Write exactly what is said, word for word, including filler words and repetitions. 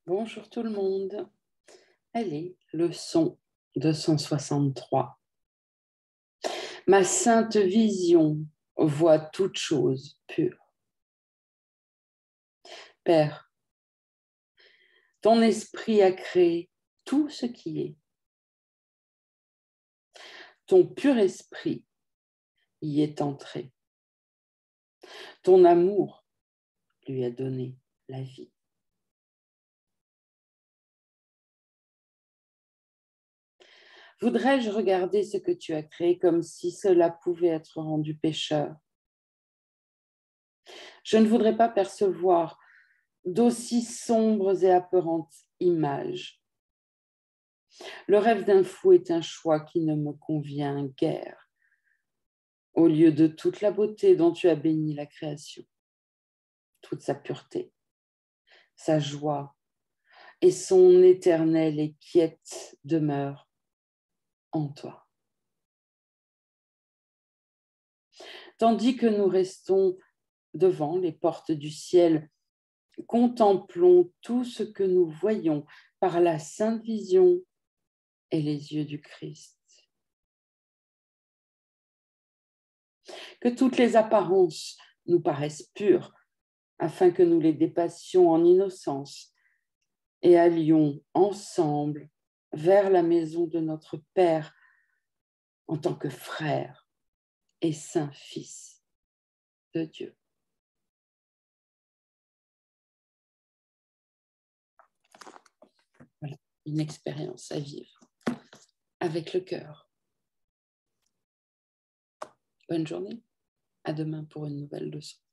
Bonjour tout le monde. Allez, leçon deux cent soixante-trois. Ma sainte vision voit toute chose pure. Père, ton esprit a créé tout ce qui est. Ton pur esprit y est entré. Ton amour lui a donné la vie. Voudrais-je regarder ce que tu as créé comme si cela pouvait être rendu pécheur? Je ne voudrais pas percevoir d'aussi sombres et apeurantes images. Le rêve d'un fou est un choix qui ne me convient guère, au lieu de toute la beauté dont tu as béni la création, toute sa pureté, sa joie et son éternelle et quiète demeure en toi. Tandis que nous restons devant les portes du ciel, contemplons tout ce que nous voyons par la sainte vision et les yeux du Christ. Que toutes les apparences nous paraissent pures, afin que nous les dépassions en innocence et allions ensemble vers la maison de notre Père en tant que frère et saint Fils de Dieu. Voilà, une expérience à vivre avec le cœur. Bonne journée, à demain pour une nouvelle leçon.